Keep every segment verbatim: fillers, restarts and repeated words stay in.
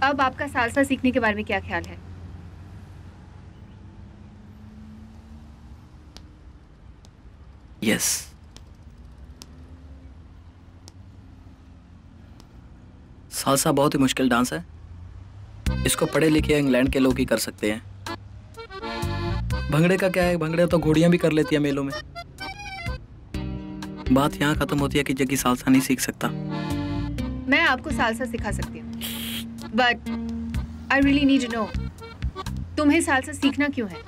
अब आपका सालसा सीखने के बारे में क्या ख्याल है? यस। सालसा बहुत ही मुश्किल डांस है। इसको पढ़े लिखे इंग्लैंड के लोग ही कर सकते हैं। भंगड़े का क्या है, भंगड़े तो घोड़ियां भी कर लेती है मेलों में। बात यहाँ खत्म होती है कि जग्गी सालसा नहीं सीख सकता। मैं आपको सालसा सिखा सकती हूँ, but I really need to know, तुम्हें सालसा सीखना क्यों है?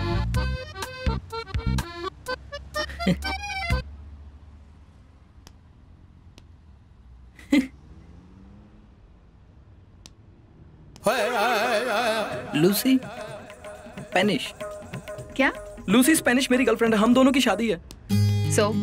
Lucy Spanish. क्या? लूसी स्पेनिश मेरी गर्लफ्रेंड है, हम दोनों की शादी है। सो so?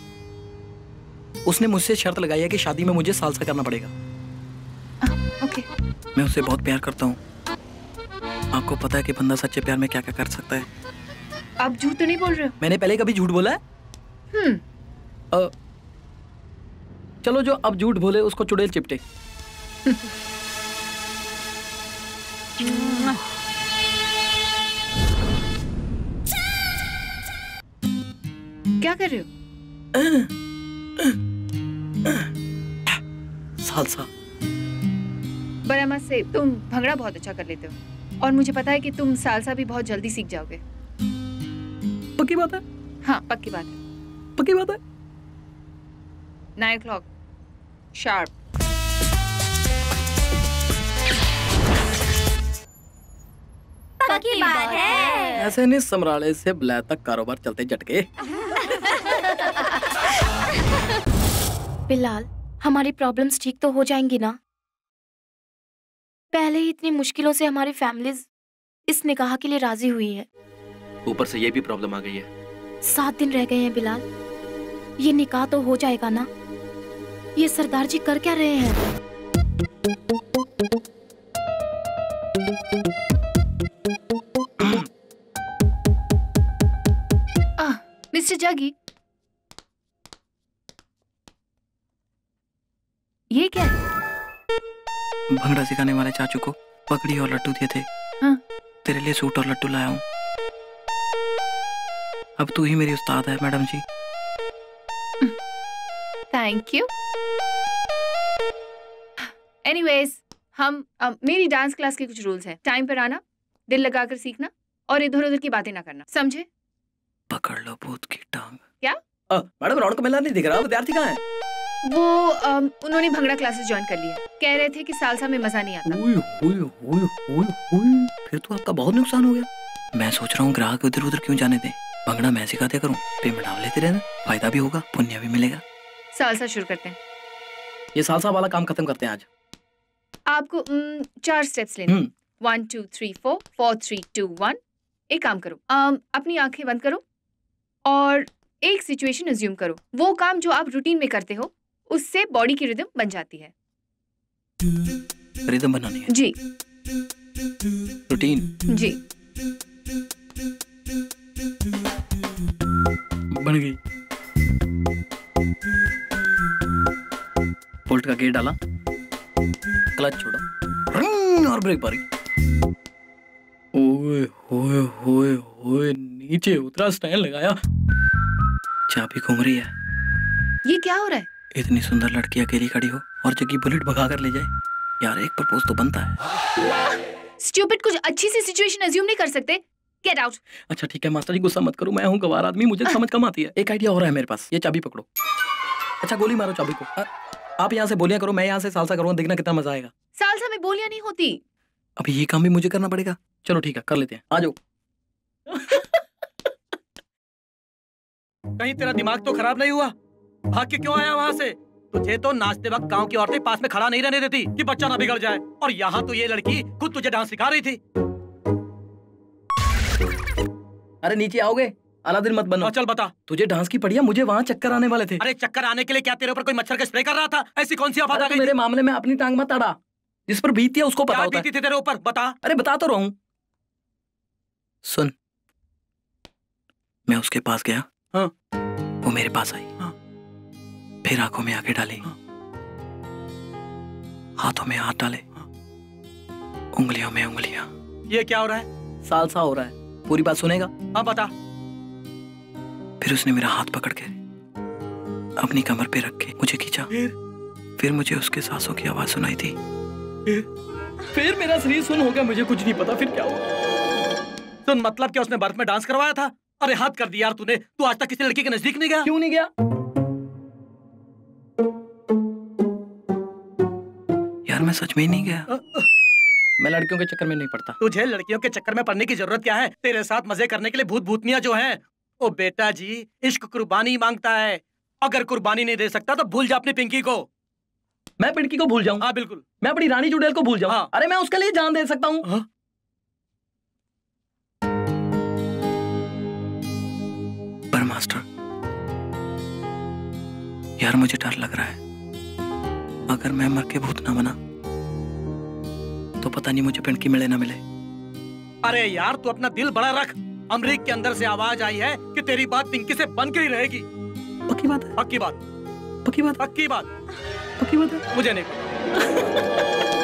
उसने मुझसे शर्त लगाई है कि शादी में मुझे सालसा करना पड़ेगा। ओके। मैं उससे बहुत प्यार करता हूँ। आपको पता है कि बंदा सच्चे प्यार में क्या क्या कर सकता है। आप झूठ तो नहीं बोल रहे हो? मैंने पहले कभी झूठ बोला है? हम्म। uh, चलो जो अब झूठ बोले उसको चुड़ैल चिपटे। क्या कर रहे हो? सालसा। बरामद से तुम भंगड़ा बहुत अच्छा कर लेते हो और मुझे पता है कि तुम सालसा भी बहुत जल्दी सीख जाओगे। पक्की बात है? हाँ पक्की बात है। पक्की बात है? Nine o'clock sharp. पक्की बात है। ऐसे नहीं समराले से ब्लैक तक कारोबार चलते झटके। बिलाल, हमारी प्रॉब्लम्स ठीक तो हो जाएंगी ना? पहले ही इतनी मुश्किलों से हमारी फैमिलीज इस निकाह के लिए राजी हुई है, ऊपर से ये भी प्रॉब्लम आ गई है। सात दिन रह गए हैं बिलाल, ये निकाह तो हो जाएगा ना? ये सरदार जी कर क्या रहे हैं? मिस्टर जगी, ये क्या है? भंगड़ा सिखाने वाले चाचू को पगड़ी और लट्टू दिए थे। हाँ? तेरे लिए सूट और लट्टू लाया हूँ। अब तू ही मेरी उस्ताद है madam ji. Thank you. Anyways, हम um, मेरी डांस क्लास के कुछ रूल्स हैं। टाइम पर आना, दिल लगाकर सीखना और इधर उधर की बातें ना करना, समझे? पकड़ लो भूत की टांग। क्या? मैडम रौनक मेला नहीं दिख रहा, विद्यार्थी कहाँ है? वो um, उन्होंने भंगड़ा क्लासेस ज्वाइन कर लिया। कह रहे थे कि सालसा में मजा नहीं आता। हुई, हुई, हुई, हुई, हुई। फिर तो आपका बहुत नुकसान हो गया। मैं सोच रहा हूँ ग्राहक इधर उधर क्यों जाने दें, भंगड़ा मैं सिखाते करूँ, पेमेंट आप लेते रहना, फायदा भी होगा, पुण्य भी मिलेगा। सालसा शुरू करते हैं। ये सालसा वाला काम खत्म करते हैं आज। आपको um, चार स्टेप्स लेने। One two three four, four three two one. एक काम करो, um, अपनी आंखें बंद करो और एक सिचुएशन अज्यूम करो। वो काम जो आप रूटीन में करते हो उससे बॉडी की रिदम बन जाती है। रिदम बनानी है? जी। रूटीन? जी। बन गई। बोल्ट का गेयर डाला, क्लच छोड़ा और ब्रेक मारी। ओए होए होए होए, नीचे उतरा, स्टाइल लगाया, चाबी घूम रही है। ये क्या हो रहा है? इतनी सुंदर लड़की अकेली खड़ी हो और जग्गी बुलेट भगा कर ले जाए, यार एक प्रपोज तो बनता है। स्टूपिड, कुछ अच्छी सी सिचुएशन अज्यूम नहीं कर सकते? Get out. अच्छा ठीक है मास्टर जी, गुस्सा मत करो, मैं हूँ गवार आदमी, मुझे समझ कम आती है। एक आइडिया हो रहा है मेरे पास, ये चाबी पकड़ो। अच्छा गोली मारो चाबी को। आ, आप यहाँ से बोलियां करो, मैं यहाँ से सालसा करूँगा, देखना कितना मजा आएगा। सालसा में बोलियां नहीं होती। अभी ये काम भी मुझे करना पड़ेगा। चलो ठीक है, कर लेते हैं, आ जाओ। कहीं तेरा दिमाग तो खराब नहीं हुआ? भाग के क्यों आया वहाँ से? तुझे तो नाचते वक्त गांव की औरतें पास में खड़ा नहीं रहने देती कि बच्चा ना बिगड़ जाए, और यहाँ तो ये लड़की खुद तुझे डांस सिखा रही थी। अरे नीचे आओगे? अलादीन मत बनो। चल बता। तुझे डांस की पड़ी है, मुझे वहाँ चक्कर आने वाले थे। अरे चक्कर आने के लिए क्या तेरे ऊपर कोई मच्छर का स्प्रे कर रहा था? ऐसी कौन सी आफत आ गई? मेरे मामले में अपनी टांग मत अड़ा, जिस पर बीती है उसको पता होता है। बीती थी तेरे ऊपर, बता। अरे बता तो रहा हूँ, सुन। मैं उसके पास गया, हाँ। वो मेरे पास आई, हाँ। फिर आंखों में आंखें डाली, हाँ। हाथों में हाथ डाले, हाँ। उंगलियों में उंगलियां। ये क्या हो रहा है? सालसा हो रहा है। पूरी बात सुनेगा? हाँ बता। फिर उसने मेरा हाथ पकड़ के अपनी कमर पे रख के मुझे खींचा। फिर फिर मुझे उसके सांसों की आवाज सुनाई थी। फिर फिर मेरा शरीर सुन हो गया, मुझे कुछ नहीं पता फिर क्या हुआ। सुन, मतलब क्या उसने बर्फ में डांस करवाया था? अरे हद कर दी यार तूने। तू आज तक किसी लड़की के नजदीक नहीं गया? क्यों नहीं गया? यार मैं सच में ही नहीं गया। मैं लड़कियों के चक्कर में नहीं पड़ता। तुझे लड़कियों के चक्कर में पड़ने की जरूरत क्या है? तेरे साथ मजे करने के लिए भूत भूतनियां जो हैं। ओ बेटा जी, इश्क कुर्बानी मांगता है। अगर कुर्बानी नहीं दे सकता तो भूल जा अपनी पिंकी को। मैं पिंकी को भूल जाऊं? हाँ बिल्कुल। मैं अपनी रानी चुड़ैल को भूल जाऊं? हाँ। अरे मैं उसके लिए जान दे सकता हूँ। हाँ? पर मास्टर, यार मुझे डर लग रहा है। अगर मैं मर के भूत ना बना तो पता नहीं मुझे पिंकी मिले ना मिले। अरे यार तू अपना दिल बड़ा रख। अमरीक के अंदर से आवाज आई है कि तेरी बात पिंकी से बन के ही रहेगी। पक्की बात है? पक्की बात। पक्की बात? पक्की बात। पक्की बात है? मुझे नहीं पता।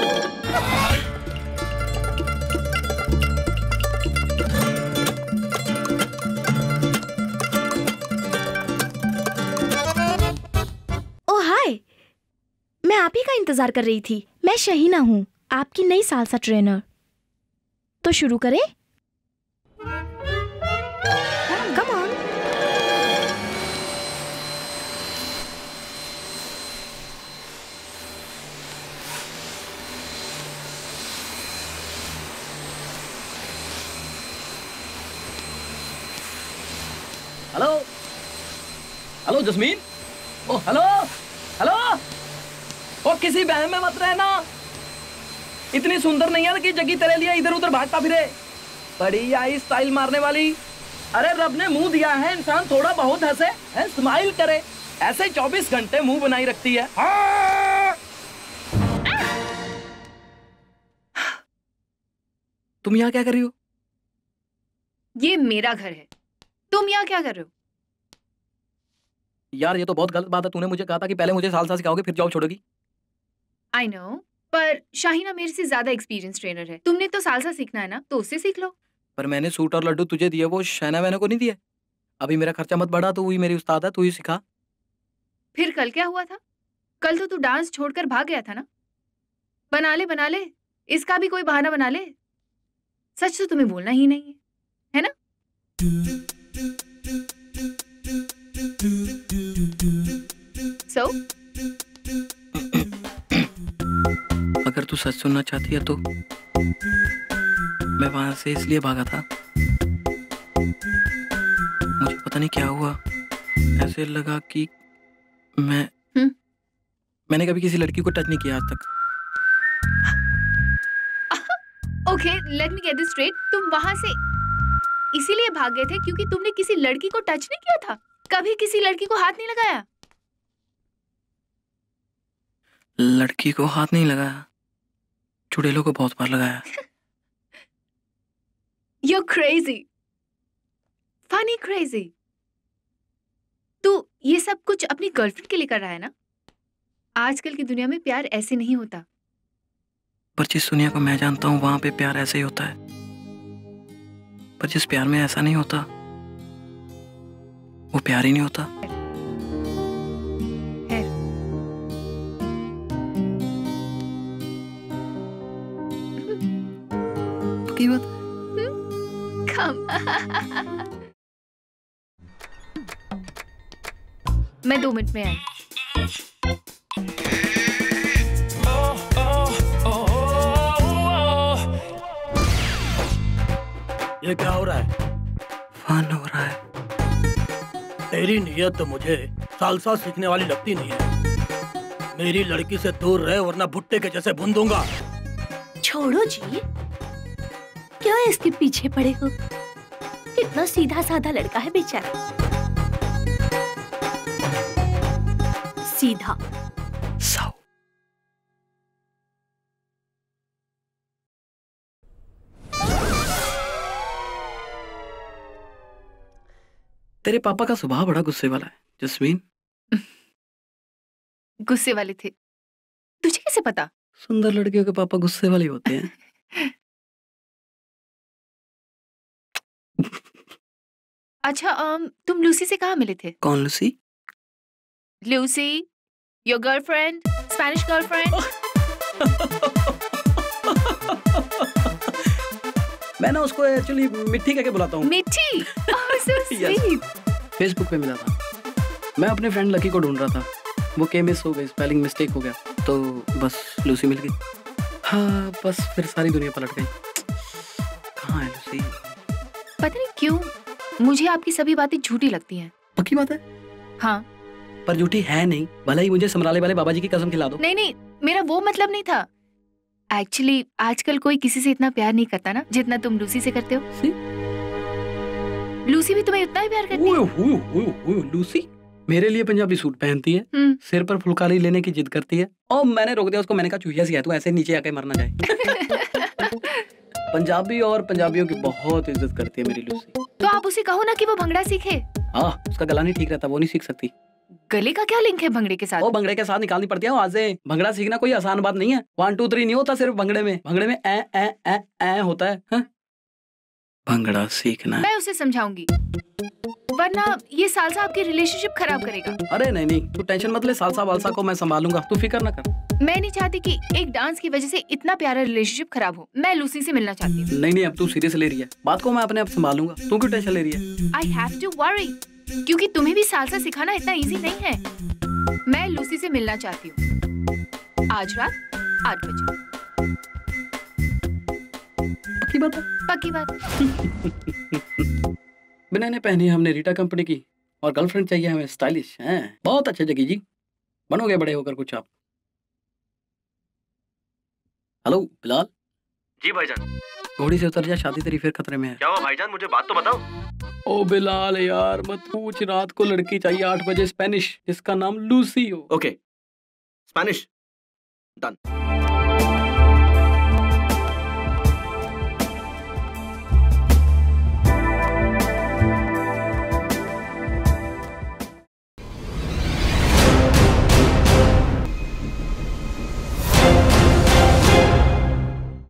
ओ हाय, मैं आप ही का इंतजार कर रही थी। मैं शहीना हूँ, आपकी नई सालसा ट्रेनर। तो शुरू करें? Come on. Hello hello Jasmine. Oh hello hello. Oh किसी बहन में मत रहना। इतनी सुंदर नहीं है कि जगी तेरे लिए इधर उधर भागता फिरे। बड़ी आई स्टाइल मारने वाली। अरे रब ने मुंह दिया है, इंसान थोड़ा बहुत हंसे है, स्माइल करे। ऐसे चौबीस घंटे मुंह बनाई रखती है। तुम यहाँ क्या कर रही हो? ये मेरा घर है, तुम यहाँ क्या कर रहे हो? यार ये तो बहुत गलत बात है। तूने मुझे कहा था कि पहले मुझे सालसा सिखाओगे फिर जॉब छोड़ोगी। आई नो, पर शाहीना मेरे से ज्यादा एक्सपीरियंस ट्रेनर है। तुमने तो सालसा सीखना है ना, तो उससे सीख लो। पर मैंने सूट और लड्डू तुझे दिए, वो शहना वहना को नहीं दिए। अभी मेरा खर्चा मत बढ़ा, तो वही मेरी उस्ताद है, तू ही सिखा। फिर कल क्या हुआ था? कल तो तू डांस छोड़कर भाग गया था ना। बना ले बना ले, इसका भी कोई बहाना बना ले। सच तो तुम्हें बोलना ही नहीं है, है ना? So? अगर तू सच सुनना चाहती है तो मैं वहां से इसलिए भागा था। मुझे पता नहीं क्या हुआ, ऐसे लगा कि मैं हुँ? मैंने कभी किसी लड़की को टच नहीं किया आज तक। Okay, let me get this straight. तुम वहां से इसीलिए भाग गए थे क्योंकि तुमने किसी लड़की को टच नहीं किया था? कभी किसी लड़की को हाथ नहीं लगाया? लड़की को हाथ नहीं लगाया, चुड़ैलों को बहुत बार लगाया। You're crazy, funny crazy। तू ये सब कुछ अपनी गर्लफ्रेंड के लिए कर रहा है ना? आजकल की दुनिया में प्यार ऐसे नहीं होता। पर जिस दुनिया को मैं जानता हूँ वहां पे प्यार ऐसे ही होता है। पर जिस प्यार में ऐसा नहीं होता वो प्यार ही नहीं होता। है। की बात? Come। मैं दो मिनट में आई। ये क्या हो रहा है? फन हो रहा है। तेरी नीयत तो मुझे सालसा सीखने वाली लगती नहीं है। मेरी लड़की से दूर रहे वरना भुट्टे के जैसे भून दूंगा। छोड़ो जी, क्यों इसके पीछे पड़े हो? कितना सीधा साधा लड़का है बेचारा। सीधा सौ। तेरे पापा का स्वभाव बड़ा गुस्से वाला है जस्मीन। गुस्से वाले थे? तुझे कैसे पता? सुंदर लड़कियों के पापा गुस्से वाले होते हैं। अच्छा um, तुम लूसी से कहाँ मिले थे? कौन Lucy? Lucy, your girlfriend, Spanish girlfriend. मैं ना उसको एक्चुअली मिट्टी कहके बुलाता हूँ। मिट्टी? ओह सो स्वीट। फेसबुक पे मिला था। मैं अपने फ्रेंड लकी को ढूंढ रहा था, वो के मिस हो गई, स्पेलिंग मिस्टेक हो गया, तो बस लूसी मिल गई। हाँ बस फिर सारी दुनिया पलट गई। कहाँ है लूसी? पता नहीं क्यों मुझे आपकी सभी बातें झूठी लगती हैं। पक्की बात है? हाँ। पर झूठी है नहीं, भले ही मुझे समराले वाले बाबा जी की कसम खिला दो। नहीं नहीं, मेरा वो मतलब नहीं था। एक्चुअली आजकल कोई किसी से इतना प्यार नहीं करता ना जितना तुम लूसी से करते हो। सी? लूसी भी तुम्हें उतना ही प्यार करती है। ओए, ओए, ओए, ओए, लूसी मेरे लिए पंजाबी सूट पहनती है, सिर पर फुलकारी लेने की जिद करती है, और मैंने रोक दिया उसको। मैंने कहा चूहिया सी है तू, ऐसे नीचे आके मरना जाए। पंजाबी और पंजाबियों की बहुत इज्जत करती है मेरी लूसी। तो आप उसे कहो ना कि वो भंगड़ा सीखे। हाँ उसका गला नहीं ठीक रहता, वो नहीं सीख सकती। गले का क्या लिंक है भंगड़े के साथ? वो भंगड़े के साथ निकालनी पड़ती है आवाजें। भंगड़ा सीखना कोई आसान बात नहीं है। वन टू थ्री नहीं होता सिर्फ भंगड़े में। भंगड़े में ए ए ए ए होता है, है? भंगड़ा सीखना है। मैं उसे समझाऊंगी, वरना ये सालसा आपकी रिलेशनशिप खराब करेगा। अरे नहीं नहीं, तू टेंशन मत ले, सालसा वालसा को मैं संभालूंगा, तू फिक्र ना कर। मैं नहीं चाहती कि एक डांस की वजह से इतना प्यारा रिलेशनशिप खराब हो। मैं लूसी से मिलना चाहती हूँ। नहीं नहीं, अब तू सीरियस ले रही है बात को, मैं अपने आप संभालूंगा, तू क्यों टेंशन ले रही है? आई हैव टू वरी, क्योंकि तुम्हें भी सालसा सिखाना इतना इजी नहीं है। मैं लूसी से मिलना चाहती हूँ आज रात आठ बजे। पक्की बात है? पक्की बात। बिना ने पहनी हमने रीटा कंपनी की, और गर्लफ्रेंड चाहिए हमें स्टाइलिश। हैं बहुत अच्छे जगी जी, बनोगे बड़े होकर कुछ आप। हेलो बिलाल। जी भाईजान। घोड़ी से उतर जा, शादी तेरी फिर खतरे में है। क्या हुआ भाईजान, मुझे बात तो बताओ। ओ बिलाल यार मत पूछ, रात को लड़की चाहिए आठ बजे, स्पेनिश, जिसका नाम लूसी हो। Okay Spanish done.